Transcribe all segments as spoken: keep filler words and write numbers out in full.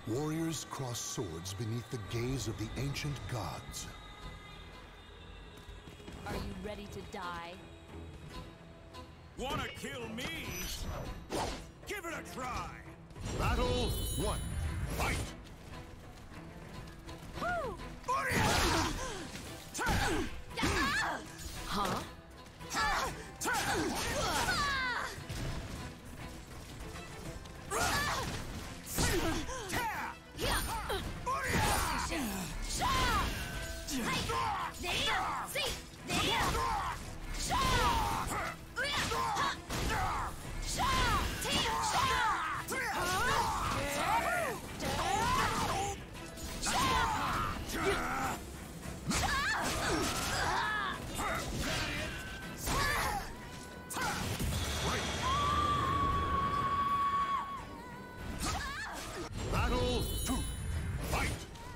Warriors cross swords beneath the gaze of the ancient gods. Are you ready to die? Wanna kill me? Give it a try! Battle one. Fight! Huh? Battle two. Fight!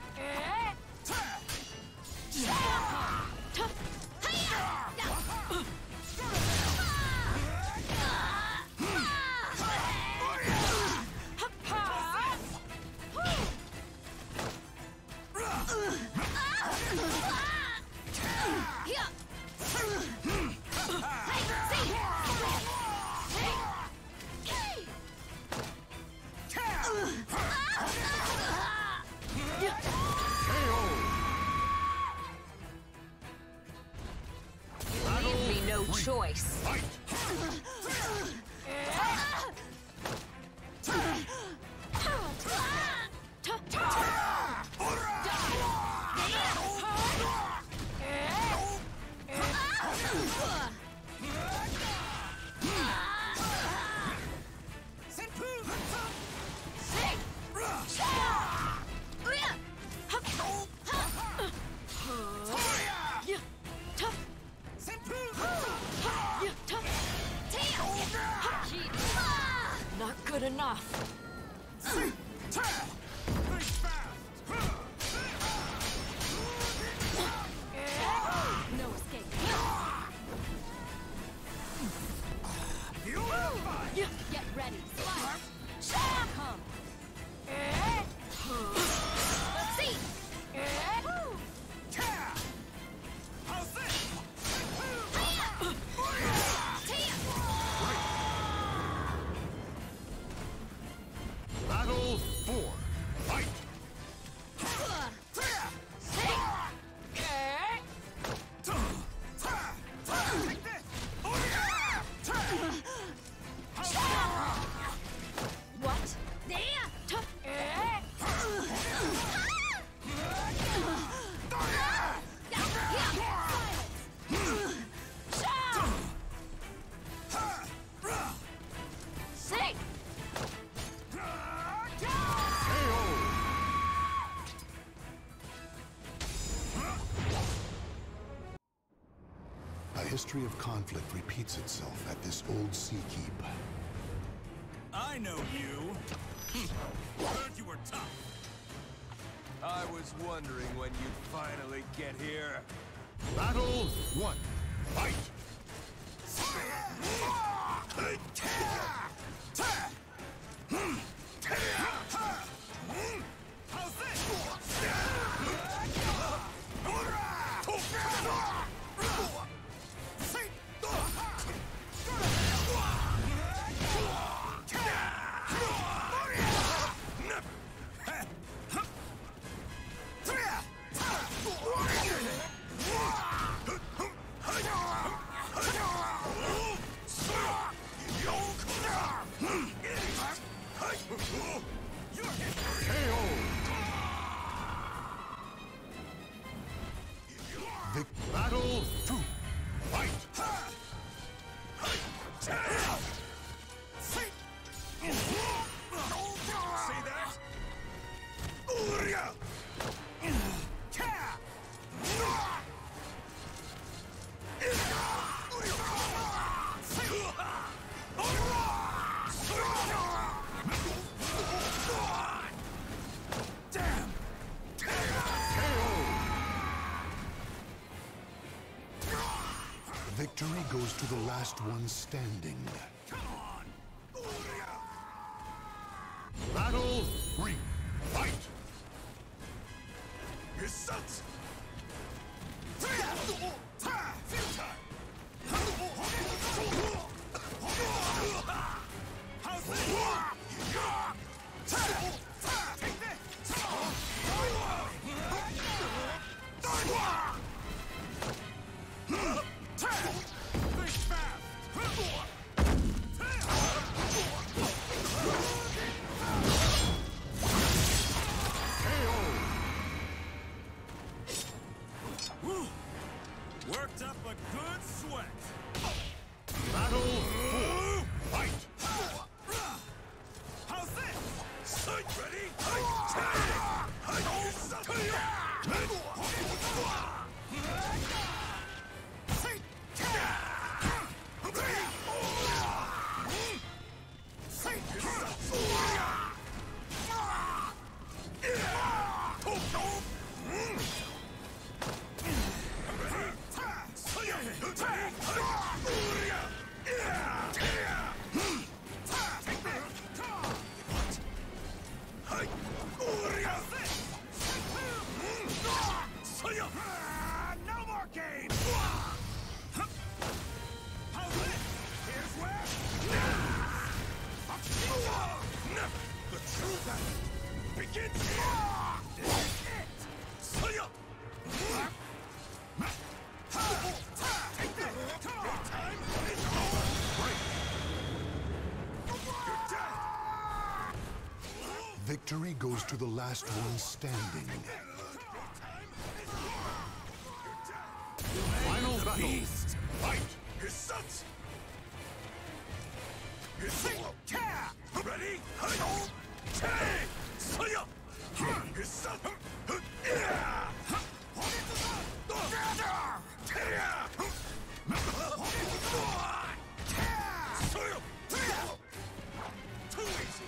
Leave me no choice. Fight! Not good enough. No escape. Get ready. Fight. Come. See. Battle four. Fight! What? A history of conflict repeats itself at this old sea keep. I know you. Heard you were tough. I was wondering when you'd finally get here. Battle one. Fight! How's this? Vic Battle two. Fight! See that? Damn! Victory goes to the last one standing. Come on! Battle three. Fight! nuts! How's this? Take this! Think fast! Woo! Worked up a good sweat. Battle four. Fight! How's this? Sight ready? No more games! How's this? Here's where... The truth begins here! This is it! Take that! Your time is over! You're dead! Victory goes to the last one standing. Final battle! Beast. Fight! His sons! His son! Ready? Take! His son! Too easy!